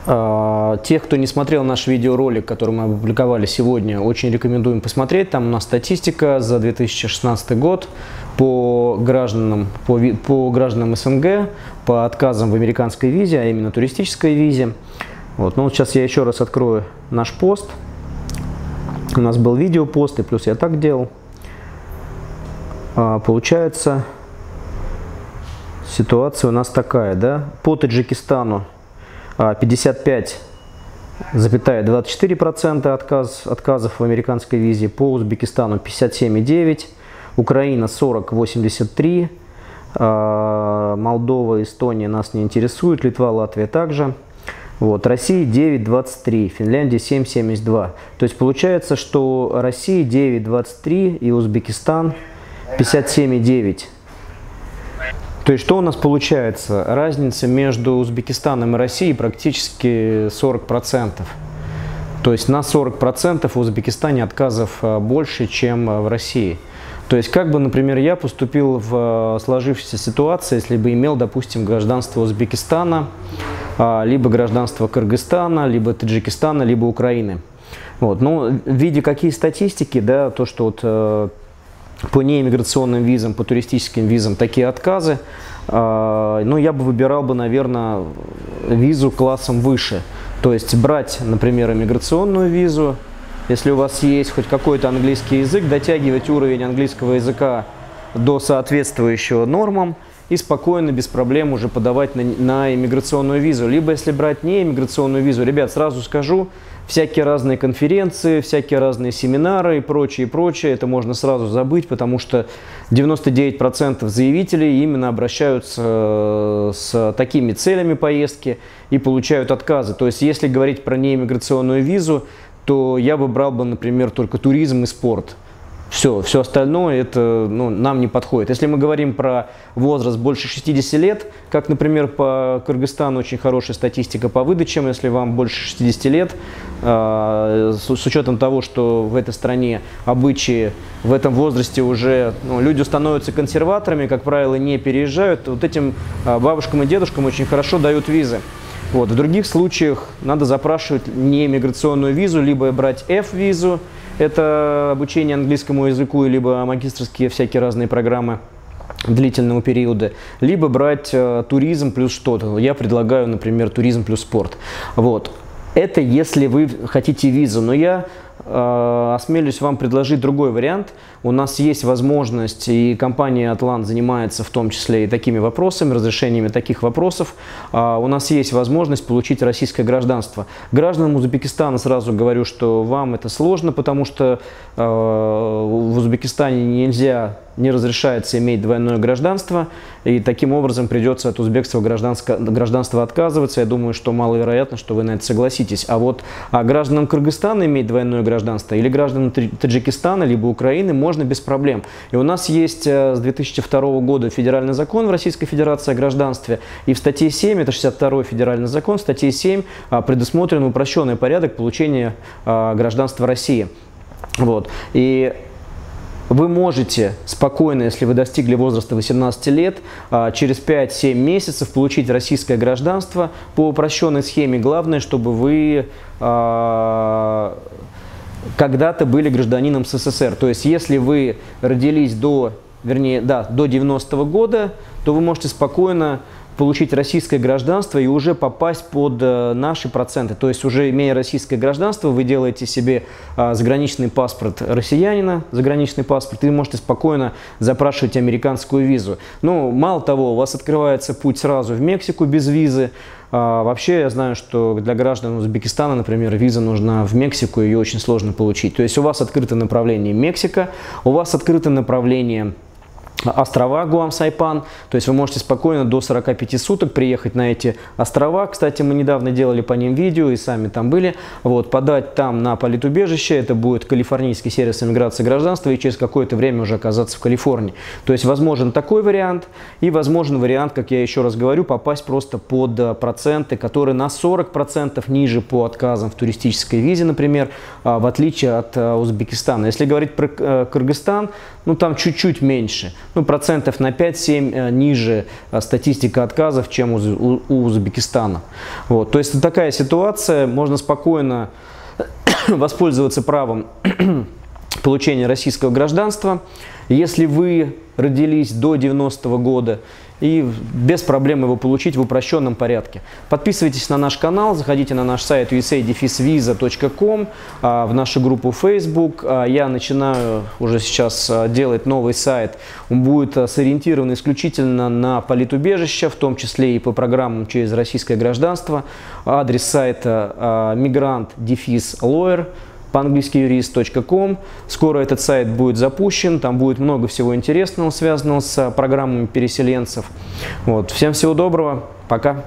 Тех, кто не смотрел наш видеоролик, который мы опубликовали сегодня, очень рекомендуем посмотреть. Там у нас статистика за 2016 год по гражданам СНГ, по отказам в американской визе, а именно туристической визе. Вот. Ну, вот сейчас я еще раз открою наш пост. У нас был видеопост, и плюс я так делал. Получается, ситуация у нас такая, да? По Таджикистану 55,24% отказов в американской визе, по Узбекистану 57,9%, Украина 40,83%, Молдова, Эстония нас не интересует, Литва, Латвия также. Вот, Россия 9,23, Финляндия 7,72. То есть получается, что Россия 9,23 и Узбекистан 57,9. То есть что у нас получается? Разница между Узбекистаном и Россией практически 40%. То есть на 40% в Узбекистане отказов больше, чем в России. То есть как бы, например, я поступил в сложившейся ситуации, если бы имел, допустим, гражданство Узбекистана, либо гражданство Кыргызстана, либо Таджикистана, либо Украины. Вот. Ну, видя какие статистики, да, то, что вот по неиммиграционным визам, по туристическим визам такие отказы, ну, я бы выбирал бы, наверное, визу классом выше. То есть брать, например, иммиграционную визу, если у вас есть хоть какой-то английский язык, дотягивать уровень английского языка до соответствующего нормам и спокойно, без проблем уже подавать на иммиграционную визу. Либо если брать не иммиграционную визу, ребят, сразу скажу, всякие разные конференции, всякие разные семинары и прочее, это можно сразу забыть, потому что 99% заявителей именно обращаются с такими целями поездки и получают отказы. То есть, если говорить про неиммиграционную визу, то я бы брал бы, например, только туризм и спорт. Все остальное это, ну, нам не подходит. Если мы говорим про возраст больше 60 лет, как, например, по Кыргызстану очень хорошая статистика по выдачам, если вам больше 60 лет, с учетом того, что в этой стране обычаи в этом возрасте уже, ну, люди становятся консерваторами, как правило, не переезжают, вот этим бабушкам и дедушкам очень хорошо дают визы. Вот. В других случаях надо запрашивать не иммиграционную визу, либо брать F-визу, это обучение английскому языку, либо магистерские всякие разные программы длительного периода, либо брать туризм плюс что-то. Я предлагаю, например, туризм плюс спорт. Вот. Это если вы хотите визу, но я осмелюсь вам предложить другой вариант. У нас есть возможность, и компания Atlant занимается в том числе и такими вопросами, разрешениями таких вопросов. У нас есть возможность получить российское гражданство. Гражданам Узбекистана сразу говорю, что вам это сложно, потому что в Узбекистане не разрешается иметь двойное гражданство, и таким образом придется от узбекского гражданства отказываться. Я думаю, что маловероятно, что вы на это согласитесь. А вот гражданам Кыргызстана иметь двойное гражданство или гражданам Таджикистана, либо Украины можно без проблем. И у нас есть с 2002 года федеральный закон в Российской Федерации о гражданстве, и в статье 7, это 62-й федеральный закон, в статье 7 предусмотрен упрощенный порядок получения гражданства России. Вот. И вы можете спокойно, если вы достигли возраста 18 лет, через 5-7 месяцев получить российское гражданство по упрощенной схеме. Главное, чтобы вы когда-то были гражданином СССР. То есть, если вы родились до 90-го года, то вы можете спокойно получить российское гражданство и уже попасть под наши проценты. То есть, уже имея российское гражданство, вы делаете себе заграничный паспорт россиянина, заграничный паспорт, и вы можете спокойно запрашивать американскую визу. Ну, мало того, у вас открывается путь сразу в Мексику без визы. Вообще, я знаю, что для граждан Узбекистана, например, виза нужна в Мексику, ее очень сложно получить. То есть, у вас открыто направление Мексика, у вас открыто направление острова Гуам, Сайпан, то есть вы можете спокойно до 45 суток приехать на эти острова. Кстати, мы недавно делали по ним видео и сами там были. Вот, подать там на политубежище, это будет калифорнийский сервис иммиграции и гражданства, и через какое-то время уже оказаться в Калифорнии. То есть возможен такой вариант, и возможен вариант, как я еще раз говорю, попасть просто под проценты, которые на 40% ниже по отказам в туристической визе, например, в отличие от Узбекистана. Если говорить про Кыргызстан, ну там чуть-чуть меньше, ну процентов на 5-7 ниже статистика отказов, чем у Узбекистана. Вот, то есть такая ситуация, можно спокойно воспользоваться правом получения российского гражданства, если вы родились до 90-го года, и без проблем его получить в упрощенном порядке. Подписывайтесь на наш канал, заходите на наш сайт usa-visa.com, в нашу группу Facebook. Я начинаю уже сейчас делать новый сайт. Он будет сориентирован исключительно на политубежища, в том числе и по программам через российское гражданство. Адрес сайта migrant-lawyer, по-английски юрист.com. Скоро этот сайт будет запущен, там будет много всего интересного, связанного с программами переселенцев. Вот. Всем всего доброго, пока!